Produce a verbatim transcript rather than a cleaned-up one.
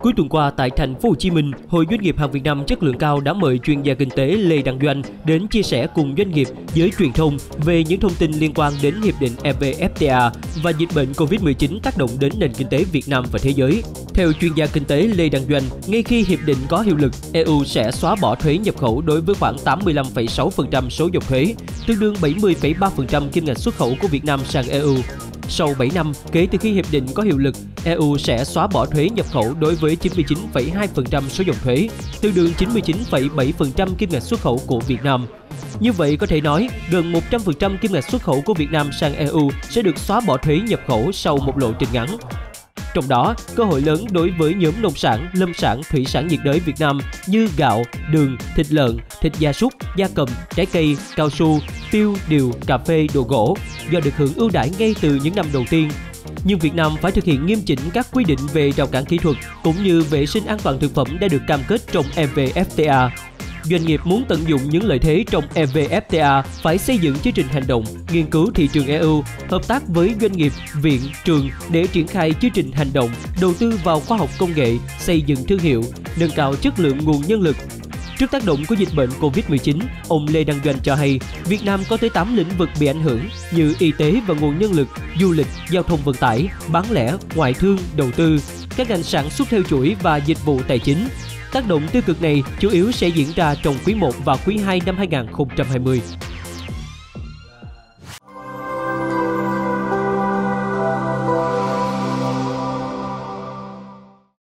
Cuối tuần qua tại thành phố Hồ Chí Minh, Hội Doanh nghiệp hàng Việt Nam chất lượng cao đã mời chuyên gia kinh tế Lê Đăng Doanh đến chia sẻ cùng doanh nghiệp với truyền thông về những thông tin liên quan đến hiệp định e vê ép tê a và dịch bệnh Covid mười chín tác động đến nền kinh tế Việt Nam và thế giới. Theo chuyên gia kinh tế Lê Đăng Doanh, ngay khi hiệp định có hiệu lực, e u sẽ xóa bỏ thuế nhập khẩu đối với khoảng tám mươi lăm phẩy sáu phần trăm số dòng thuế, tương đương bảy mươi phẩy ba phần trăm kim ngạch xuất khẩu của Việt Nam sang e u. Sau bảy năm kể từ khi hiệp định có hiệu lực, e u sẽ xóa bỏ thuế nhập khẩu đối với chín mươi chín phẩy hai phần trăm số dòng thuế, tương đương chín mươi chín phẩy bảy phần trăm kim ngạch xuất khẩu của Việt Nam. Như vậy có thể nói, gần một trăm phần trăm kim ngạch xuất khẩu của Việt Nam sang e u sẽ được xóa bỏ thuế nhập khẩu sau một lộ trình ngắn. Trong đó, cơ hội lớn đối với nhóm nông sản, lâm sản, thủy sản nhiệt đới Việt Nam như gạo, đường, thịt lợn, thịt gia súc, gia cầm, trái cây, cao su, tiêu, điều, cà phê, đồ gỗ do được hưởng ưu đãi ngay từ những năm đầu tiên. Nhưng Việt Nam phải thực hiện nghiêm chỉnh các quy định về rào cản kỹ thuật cũng như vệ sinh an toàn thực phẩm đã được cam kết trong e vê ép tê a. Doanh nghiệp muốn tận dụng những lợi thế trong e vê ép tê a phải xây dựng chương trình hành động, nghiên cứu thị trường e u, hợp tác với doanh nghiệp, viện, trường để triển khai chương trình hành động, đầu tư vào khoa học công nghệ, xây dựng thương hiệu, nâng cao chất lượng nguồn nhân lực. Trước tác động của dịch bệnh Covid mười chín, ông Lê Đăng Doanh cho hay Việt Nam có tới tám lĩnh vực bị ảnh hưởng như y tế và nguồn nhân lực, du lịch, giao thông vận tải, bán lẻ, ngoại thương, đầu tư, các ngành sản xuất theo chuỗi và dịch vụ tài chính. Tác động tiêu cực này chủ yếu sẽ diễn ra trong quý một và quý hai năm hai nghìn không trăm hai mươi.